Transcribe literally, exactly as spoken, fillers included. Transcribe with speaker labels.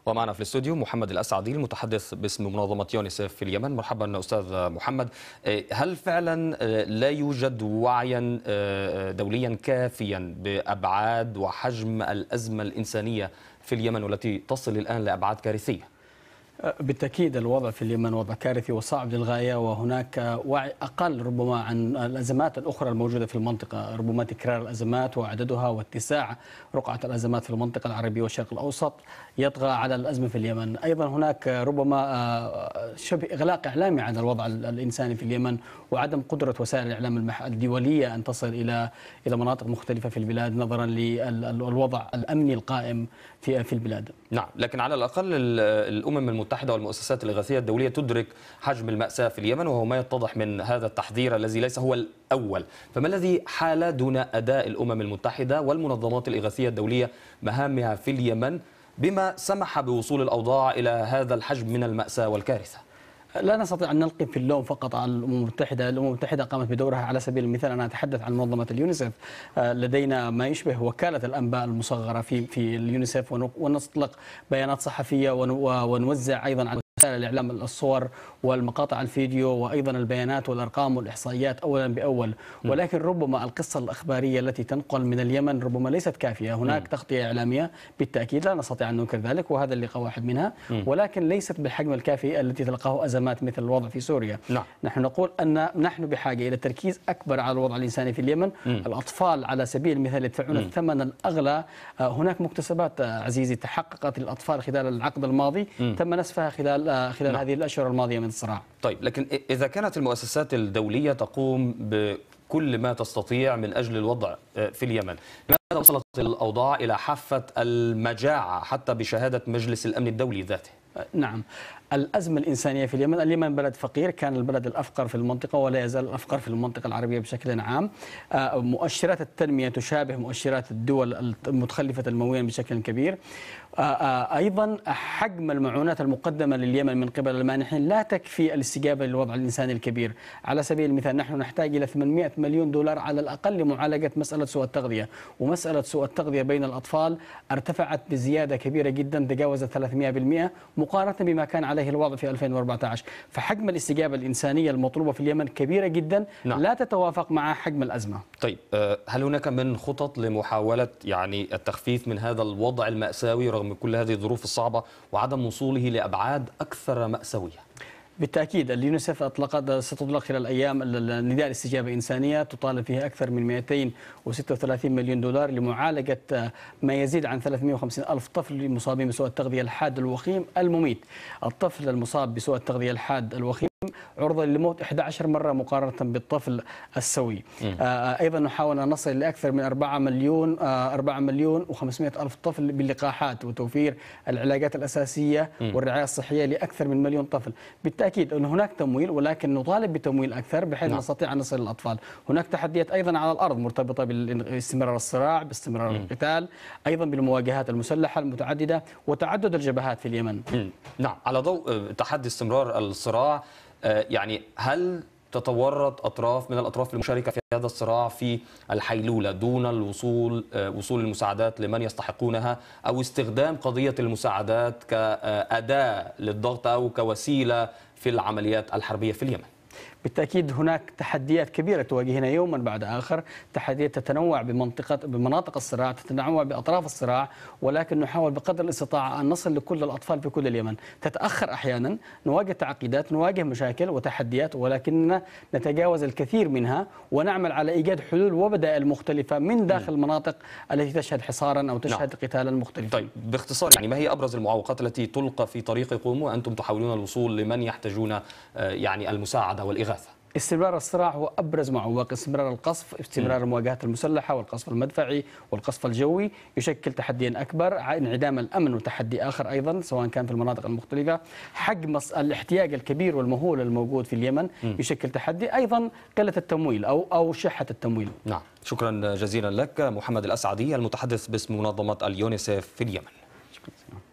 Speaker 1: ومعنا في الاستوديو محمد الأسعدي المتحدث باسم منظمة يونيسف في اليمن. مرحبا أستاذ محمد. هل فعلا لا يوجد وعيا دوليا كافيا بأبعاد وحجم الأزمة الإنسانية في اليمن والتي تصل الآن لأبعاد كارثية؟
Speaker 2: بالتأكيد الوضع في اليمن وضع كارثي وصعب للغاية، وهناك وعي أقل ربما عن الأزمات الأخرى الموجودة في المنطقة، ربما تكرار الأزمات وعددها واتساع رقعة الأزمات في المنطقة العربية والشرق الأوسط يطغى على الأزمة في اليمن. أيضا هناك ربما شبه إغلاق إعلامي عن الوضع الإنساني في اليمن وعدم قدرة وسائل الإعلام الدولية أن تصل إلى إلى مناطق مختلفة في البلاد نظرا للوضع الأمني القائم في في البلاد.
Speaker 1: نعم، لكن على الأقل الأمم المتحدة والمؤسسات الإغاثية الدولية تدرك حجم المأساة في اليمن، وهو ما يتضح من هذا التحذير الذي ليس هو الأول. فما الذي حال دون أداء الأمم المتحدة والمنظمات الإغاثية الدولية مهامها في اليمن بما سمح بوصول الأوضاع إلى هذا الحجم من المأساة والكارثة؟
Speaker 2: لا نستطيع أن نلقي في اللوم فقط على الأمم المتحدة. الأمم المتحدة قامت بدورها. على سبيل المثال أنا أتحدث عن منظمة اليونيسف، لدينا ما يشبه وكالة الأنباء المصغرة في في اليونيسف، ونطلق بيانات صحفية ونوزع أيضا على وسائل الإعلام الصور والمقاطع الفيديو وأيضا البيانات والأرقام والإحصائيات أولا بأول. ولكن ربما القصة الإخبارية التي تنقل من اليمن ربما ليست كافية. هناك تغطية إعلامية بالتأكيد لا نستطيع أن ننكر ذلك، وهذا اللقاء واحد منها، ولكن ليست بالحجم الكافي التي تلقاه أزمات مثل الوضع في سوريا.
Speaker 1: نعم.
Speaker 2: نحن نقول أن نحن بحاجة إلى تركيز أكبر على الوضع الإنساني في اليمن. م. الأطفال على سبيل المثال يدفعون الثمن الأغلى. هناك مكتسبات عزيزي تحققت للأطفال خلال العقد الماضي م. تم نسفها خلال خلال نعم. هذه الأشهر الماضية من الصراع.
Speaker 1: طيب، لكن إذا كانت المؤسسات الدولية تقوم بكل ما تستطيع من أجل الوضع في اليمن، لماذا وصلت الأوضاع إلى حافة المجاعة حتى بشهادة مجلس الأمن الدولي ذاته؟
Speaker 2: نعم، الأزمة الإنسانية في اليمن، اليمن بلد فقير، كان البلد الأفقر في المنطقة ولا يزال الأفقر في المنطقة العربية بشكل عام. مؤشرات التنمية تشابه مؤشرات الدول المتخلفة الموية بشكل كبير. أيضا حجم المعونات المقدمة لليمن من قبل المانحين لا تكفي الاستجابة للوضع الإنساني الكبير. على سبيل المثال نحن نحتاج إلى ثمانمئة مليون دولار على الأقل لمعالجة مسألة سوء التغذية، ومسألة سوء التغذية بين الأطفال ارتفعت بزيادة كبيرة جدا تجاوزت ثلاثمئة بالمئة مقارنة بما كان عليه الوضع في ألفين وأربعة عشر. فحجم الاستجابة الإنسانية المطلوبة في اليمن كبيرة جدا. نعم. لا تتوافق مع حجم الأزمة.
Speaker 1: طيب، هل هناك من خطط لمحاولة يعني التخفيف من هذا الوضع المأساوي رغم كل هذه الظروف الصعبة وعدم وصوله لأبعاد أكثر مأساوية؟
Speaker 2: بالتأكيد اليونيسف أطلقت ستطلق خلال الأيام النداء لاستجابة إنسانية تطالب فيها أكثر من مئتين وستة وثلاثين مليون دولار لمعالجة ما يزيد عن ثلاثمئة وخمسين ألف طفل مصابين بسوء التغذية الحاد الوخيم المميت. الطفل المصاب بسوء التغذية الحاد الوخيم عرضة للموت إحدى عشرة مرة مقارنة بالطفل السوي. آه أيضا نحاول أن نصل لأكثر من أربعة مليون آه أربعة مليون وخمسمئة ألف طفل باللقاحات وتوفير العلاجات الأساسية م. والرعاية الصحية لأكثر من مليون طفل. بالتأكيد أن هناك تمويل، ولكن نطالب بتمويل أكثر بحيث نعم. نستطيع أن نصل للأطفال. هناك تحديات أيضا على الأرض مرتبطة باستمرار الصراع، باستمرار م. القتال، أيضا بالمواجهات المسلحة المتعددة وتعدد الجبهات في اليمن.
Speaker 1: م. نعم، على ضوء تحدي استمرار الصراع، يعني هل تتورط أطراف من الأطراف المشاركة في هذا الصراع في الحيلولة دون الوصول وصول المساعدات لمن يستحقونها، أو استخدام قضية المساعدات كأداة للضغط أو كوسيلة في العمليات الحربية في اليمن؟
Speaker 2: بالتأكيد هناك تحديات كبيرة تواجهنا يوما بعد آخر، تحديات تتنوع بمنطقة بمناطق الصراع، تتنوع بأطراف الصراع، ولكن نحاول بقدر الاستطاعة أن نصل لكل الأطفال في كل اليمن. تتأخر أحيانا، نواجه تعقيدات، نواجه مشاكل وتحديات، ولكننا نتجاوز الكثير منها ونعمل على إيجاد حلول وبدائل مختلفة من داخل المناطق التي تشهد حصارا أو تشهد نعم. قتالا مختلفا.
Speaker 1: طيب، باختصار يعني ما هي أبرز المعوقات التي تلقى في طريقكم وأنتم تحاولون الوصول لمن يحتاجون يعني المساعدة والإغاثة؟
Speaker 2: استمرار الصراع هو أبرز معوق، استمرار القصف، استمرار المواجهات المسلحة والقصف المدفعي والقصف الجوي يشكل تحديا أكبر، انعدام الأمن وتحدي آخر أيضا سواء كان في المناطق المختلفة، حجم الاحتياج الكبير والمهول الموجود في اليمن يشكل تحدي، أيضا قلة التمويل أو أو شحة التمويل.
Speaker 1: نعم، شكرا جزيلا لك محمد الأسعدي المتحدث باسم منظمة اليونيسف في اليمن. شكرا.